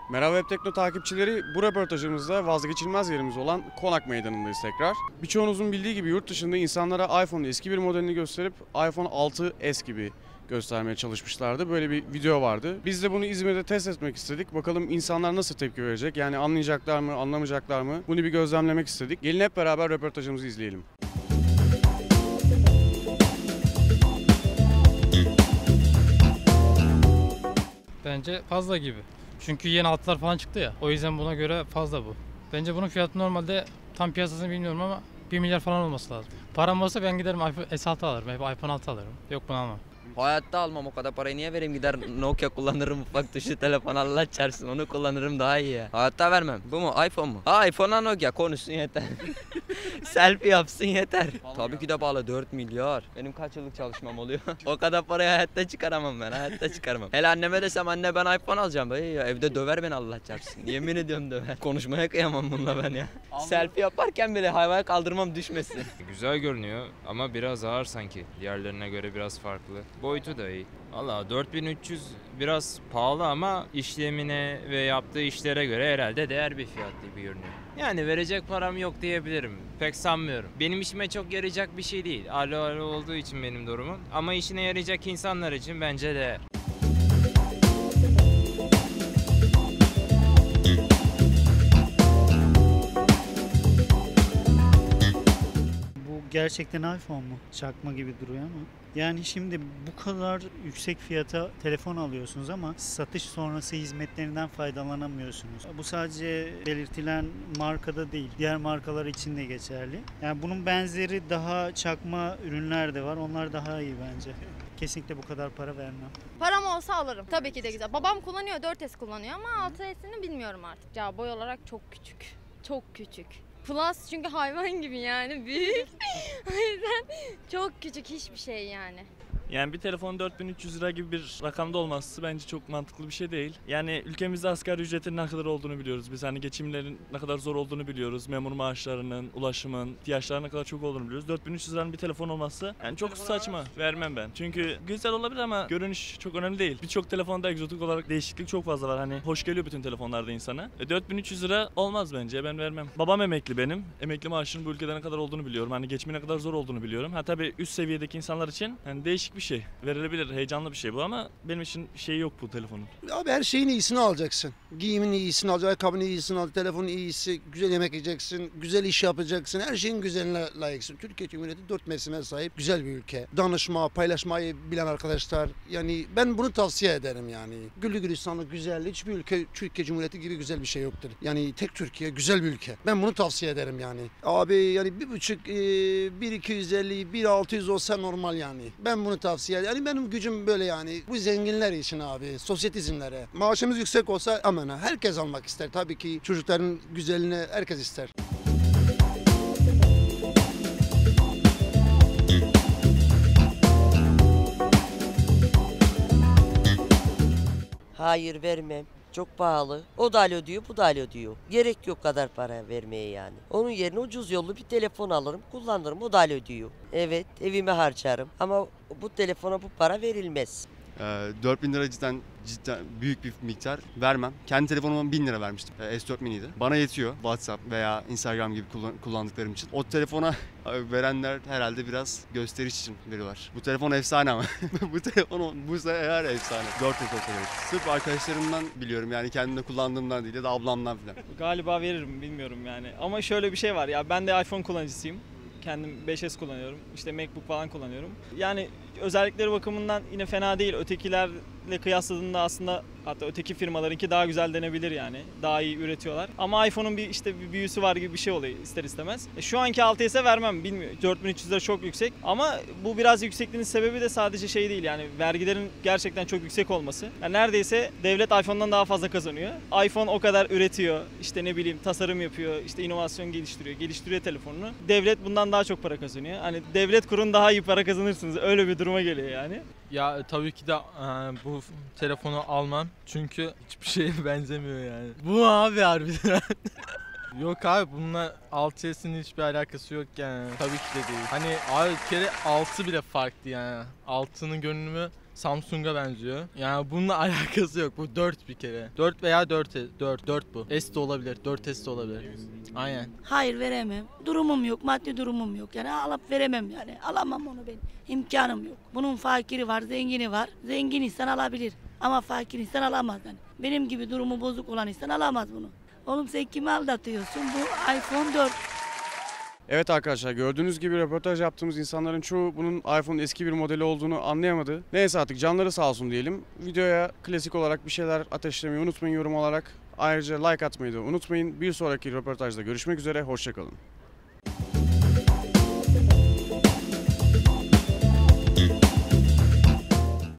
Merhaba Web Tekno takipçileri, bu röportajımızda vazgeçilmez yerimiz olan Konak Meydanı'ndayız tekrar. Birçoğunuzun bildiği gibi yurt dışında insanlara iPhone'un eski bir modelini gösterip iPhone 6s gibi göstermeye çalışmışlardı. Böyle bir video vardı. Biz de bunu İzmir'de test etmek istedik. Bakalım insanlar nasıl tepki verecek? Yani anlayacaklar mı, anlamayacaklar mı? Bunu bir gözlemlemek istedik. Gelin hep beraber röportajımızı izleyelim. Bence fazla gibi. Çünkü yeni altlar falan çıktı ya. O yüzden buna göre fazla bu. Bence bunun fiyatı normalde tam piyasasını bilmiyorum ama 1 milyar falan olması lazım. Param olsa ben giderim iPhone S6 alırım, iPhone 6 alırım. Yok bunu almam. Hayatta almam, o kadar parayı niye vereyim, gider Nokia kullanırım, ufak tuşlu telefon, Allah çarpsın, onu kullanırım daha iyi ya. Hayatta vermem. Bu mu, iPhone mu? iPhone'a Nokia konuşsun yeter. Selfie yapsın yeter. Tabii ki de bağlı, 4 milyar. Benim kaç yıllık çalışmam oluyor? O kadar parayı hayatta çıkaramam ben, hayatta çıkaramam. Hele anneme desem anne ben iPhone alacağım. Ya, evde döver beni, Allah çarpsın. Yemin ediyorum döver. Konuşmaya kıyamam bununla ben ya. Selfie yaparken bile havaya kaldırmam düşmesin. Güzel görünüyor ama biraz ağır sanki. Diğerlerine göre biraz farklı. Boyutu da iyi. Valla 4300 biraz pahalı ama işlemine ve yaptığı işlere göre herhalde değer bir fiyat gibi görünüyor. Yani verecek param yok diyebilirim. Pek sanmıyorum. Benim işime çok yarayacak bir şey değil. Alo olduğu için benim durumum. Ama işine yarayacak insanlar için bence değer. Gerçekten iPhone mu? Çakma gibi duruyor ama. Yani şimdi bu kadar yüksek fiyata telefon alıyorsunuz ama satış sonrası hizmetlerinden faydalanamıyorsunuz. Bu sadece belirtilen markada değil, diğer markalar için de geçerli. Yani bunun benzeri daha çakma ürünler de var. Onlar daha iyi bence. Kesinlikle bu kadar para vermem. Param olsa alırım. Tabii ki de güzel. Babam kullanıyor, 4S kullanıyor ama 6S'ini bilmiyorum artık. Ya boy olarak çok küçük. Çok küçük. Plus çünkü hayvan gibi yani büyük. O yüzden çok küçük hiçbir şey yani. Yani bir telefonun 4300 lira gibi bir rakamda olması bence çok mantıklı bir şey değil. Yani ülkemizde asgari ücretin ne kadar olduğunu biliyoruz. Biz hani geçimlerin ne kadar zor olduğunu biliyoruz. Memur maaşlarının, ulaşımın, ihtiyaçlarının ne kadar çok olduğunu biliyoruz. 4300 liranın bir telefon olması yani çok saçma. Vermem ben. Çünkü güzel olabilir ama görünüş çok önemli değil. Birçok telefonda egzotik olarak değişiklik çok fazla var. Hani hoş geliyor bütün telefonlarda insana. 4300 lira olmaz bence. Ben vermem. Babam emekli benim. Emekli maaşının bu ülkede ne kadar olduğunu biliyorum. Hani geçimi ne kadar zor olduğunu biliyorum. Ha tabii üst seviyedeki insanlar için hani değişik bir şey. Verilebilir, heyecanlı bir şey bu ama benim için şey yok bu telefonun. Abi her şeyin iyisini alacaksın. Giyimin iyisini alacaksın, ayakkabının iyisini alacaksın, telefonun iyisi, güzel yemek yiyeceksin, güzel iş yapacaksın. Her şeyin güzeline layıksın. Türkiye Cumhuriyeti 4 mevsime sahip güzel bir ülke. Danışma, paylaşmayı bilen arkadaşlar. Yani ben bunu tavsiye ederim yani. Güllü gülistanlık, güzel. Hiçbir ülke Türkiye Cumhuriyeti gibi güzel bir şey yoktur. Yani tek Türkiye güzel bir ülke. Ben bunu tavsiye ederim yani. Abi yani 1.5, 1.250, 1.600 olsa normal yani. Ben bunu tavsiye ederim. Yani benim gücüm böyle yani. Bu zenginler için abi, sosyetizmlere. Maaşımız yüksek olsa aman ha, herkes almak ister. Tabii ki çocukların güzelliğini herkes ister. Hayır vermem. Çok pahalı. O da alo diyor, bu da alo diyor. Gerek yok kadar para vermeye yani. Onun yerine ucuz yollu bir telefon alırım, kullanırım. O da alo diyor. Evet, evime harcarım. Ama bu telefona bu para verilmez. 4000 lira cidden büyük bir miktar vermem. Kendi telefonuma 1000 lira vermiştim. S4 mini'ydi. Bana yetiyor WhatsApp veya Instagram gibi kullandıklarım için. O telefona verenler herhalde biraz gösteriş için veriyorlar. Bu telefon efsane ama. Bu telefon bu eğer efsane. 4S olsa gerek. Sırf arkadaşlarımdan biliyorum yani kendimde kullandığımdan değil ya da ablamdan falan. Galiba veririm, bilmiyorum yani. Ama şöyle bir şey var ya, ben de iPhone kullanıcısıyım. Kendim 5S kullanıyorum. İşte MacBook falan kullanıyorum. Yani özellikleri bakımından yine fena değil. Ötekilerle kıyasladığında aslında hatta öteki firmalarınki daha güzel denebilir yani. Daha iyi üretiyorlar. Ama iPhone'un bir büyüsü var gibi bir şey oluyor ister istemez. Şu anki 6s'e vermem, bilmiyorum. 4300 lira çok yüksek. Ama bu biraz yüksekliğinin sebebi de sadece şey değil yani. Vergilerin gerçekten çok yüksek olması. Yani neredeyse devlet iPhone'dan daha fazla kazanıyor. iPhone o kadar üretiyor. İşte ne bileyim tasarım yapıyor. İşte inovasyon geliştiriyor telefonunu. Devlet bundan daha çok para kazanıyor. Hani devlet kurun daha iyi para kazanırsınız. Öyle bir duruma geliyor yani. Ya tabii ki de bu telefonu almam. Çünkü hiçbir şeye benzemiyor yani. Bu abi harbiden. Yok abi bununla 6S'in hiçbir alakası yok yani. Tabii ki de değil. Hani abi bir kere 6 bile farklı yani. 6'nın görünümü Samsung'a benziyor. Yani bununla alakası yok. Bu 4 bir kere. 4 veya 4 bu. S de olabilir. 4S de olabilir. Aynen. Hayır veremem. Durumum yok, maddi durumum yok. Yani alıp veremem yani. Alamam onu ben. İmkanım yok. Bunun fakiri var, zengini var. Zengin insan alabilir. Ama fakir insan alamaz yani. Benim gibi durumu bozuk olan insan alamaz bunu. Oğlum sen kimi aldatıyorsun? Bu iPhone 4. Evet arkadaşlar, gördüğünüz gibi röportaj yaptığımız insanların çoğu bunun iPhone'un eski bir modeli olduğunu anlayamadı. Neyse artık canları sağ olsun diyelim. Videoya klasik olarak bir şeyler ateşlemeyi unutmayın yorum olarak. Ayrıca like atmayı da unutmayın. Bir sonraki röportajda görüşmek üzere, hoşça kalın.